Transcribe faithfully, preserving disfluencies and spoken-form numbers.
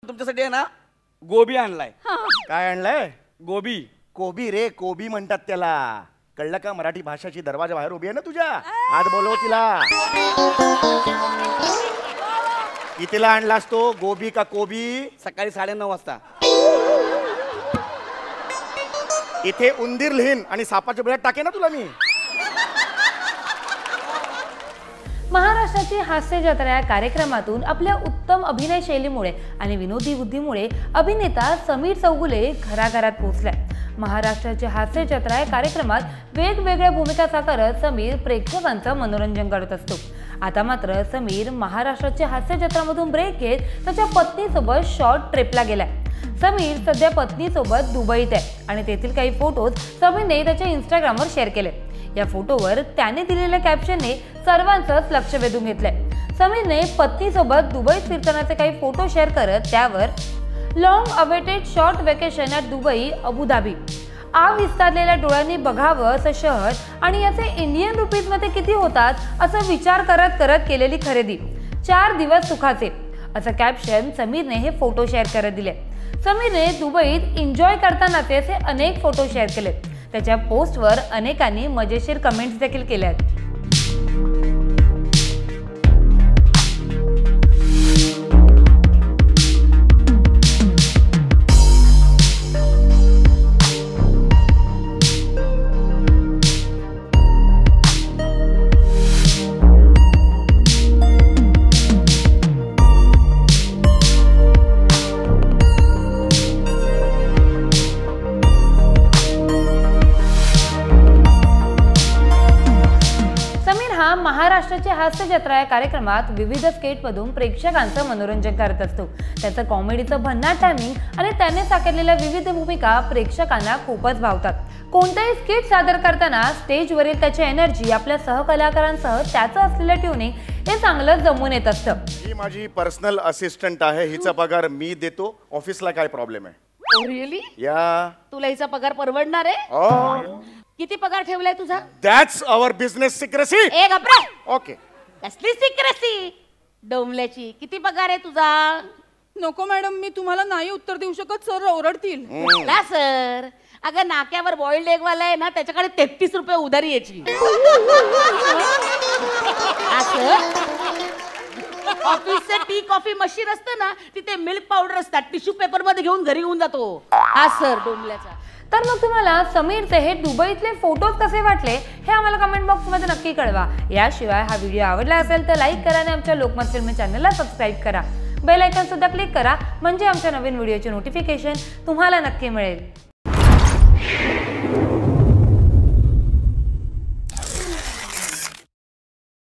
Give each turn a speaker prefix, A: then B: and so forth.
A: तुमच्यासाठी आहे ना गोबी आणलाय.
B: काय आणलंय?
A: गोबी.
B: कोबी रे, कोबी म्हणतात त्याला. कळलं का? मराठी भाषाची दरवाजा बाहेर उभी आहे ना तुझ्या. आज बोलव तिला. कितीला आणलास तो? गोबी का कोबी?
A: सकाळी साडेनऊ वाजता.
B: इथे उंदीर लिहीन आणि सापाच्या बिळात टाके ना तुला मी.
C: महाराष्ट्राची हास्य जत्रा या कार्यक्रमातून आपल्या उत्तम अभिनय शैलीमुळे आणि विनोदी बुद्धीमुळे अभिनेता समीर चौगुले घराघरात पोहोचलाय. महाराष्ट्राची हास्य जत्रा या कार्यक्रमात वेगवेगळ्या भूमिका साकारत समीर प्रेक्षकांचं मनोरंजन करत असतो. आता मात्र समीर महाराष्ट्राच्या हास्य जत्रामधून ब्रेक घेत त्याच्या पत्नीसोबत शॉर्ट ट्रिपला गेलाय. समीर सध्या पत्नीसोबत दुबईत आहे आणि तेथील काही फोटोज समीरने त्याच्या इंस्टाग्रामवर शेअर केले. या फोटोवर त्याने दिलेल्या कॅप्शनने सर्वांचंच लक्ष वेधून घेतलंय. समीरने पत्नीसोबत दुबईत फिरतानाचे काही फोटो शेअर करत त्यावर long awaited short vacation at Dubai Abu Dhabi, आ विस्तारलेल्या डोळ्यांनी बघावं असं शहर आणि याचे इंडियन रुपीज मध्ये किती होतात असं विचार करत करत केलेली खरेदी, चार दिवस सुखाचे असं कॅप्शन समीरने हे फोटो शेअर करत दिले. समीरने दुबईत एन्जॉय करतानाचे असे अनेक फोटो शेअर केले. त्याच्या पोस्टवर अनेकांनी मजेशीर कमेंट्स देखील केल्या आहेत. महाराष्ट्राची हास्य जत्रा या कार्यक्रमात विविध स्केटमधून प्रेक्षकांचं मनोरंजन करत असतो. त्याचं कॉमेडीचं भन्नाट टायमिंग आणि त्याने साकारलेल्या विविध भूमिका प्रेक्षकांना खूपच भावतात. कोणताही स्केट सादर करताना स्टेजवरील त्याची एनर्जी, आपल्या सहकलाकारांसह त्याचं असलेलं ट्युनिंग हे चांगलं जमून येत असतं.
B: ही माझी पर्सनल असिस्टंट आहे. हिचा पगार मी देतो. ऑफिसला काय प्रॉब्लेम आहे?
D: रिअली?
B: या
D: तुला हिचा पगार परवडणार आहे?
B: ओ
D: किती पगार ठेवलाय तुझा?
B: That's our business secrecy.
D: ए गप्रे.
B: ओके.
D: कसली सिक्रेसी? डोमल्याची. किती पगार आहे तुझा?
E: नको मॅडम, मी तुम्हाला नाही उत्तर देऊ शकत. सर ओरडतील.
D: ना सर, अगं नाक्यावर बॉइल्ड एग वाला आहे ना, त्याच्याकडे तेहतीस रुपये उधारी यायची. ऑफिसचं टी कॉफी मशीन असतं ना, तिथे मिल्क पावडर असतात, टिश्यू पेपर मध्ये घेऊन घरी घेऊन जातो. हा सर डोमल्याचा.
C: तर मग तुम्हाला समीरचे हे दुबईतले फोटोज कसे वाटले हे आम्हाला कमेंट बॉक्समध्ये नक्की कळवा. याशिवाय हा व्हिडिओ आवडला असेल तर लाईक करा आणि आमच्या लोकमत फिल्मी चॅनलला सबस्क्राईब करा. बेल आयकॉन सुद्धा क्लिक करा म्हणजे आमच्या नवीन व्हिडिओचे नोटिफिकेशन तुम्हाला नक्की मिळेल.